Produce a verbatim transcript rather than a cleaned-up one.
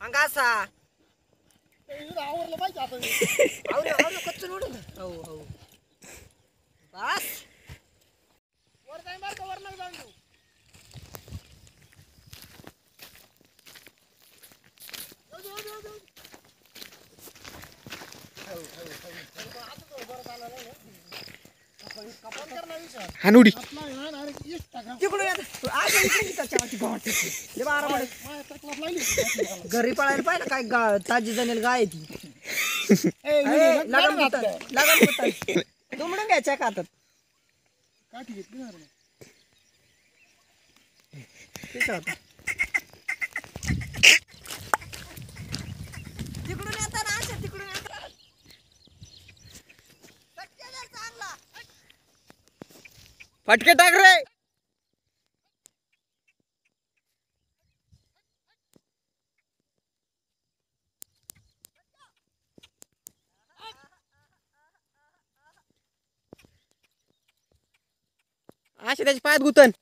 अंगासा आवरलं पाहिजे आता आवरे आवरे कच्चून उडून हो हो बस वर जाय मार का वर नाही जाऊन देऊ हानुडी तिकडून येत आज इकडे त्याच्यावरती गाठ ले बारा मध्ये घरी पळायला पाहिजे काय गा ताजी जनेल गाय ती लगन होतं लगन होतं दुमडून घ्यायच्या का हातात काठी घेतली ना रे तिकडून येतात ना अशा तिकडून येतात चांगला फटके टाक रे असे त्याच्या पायात गुतन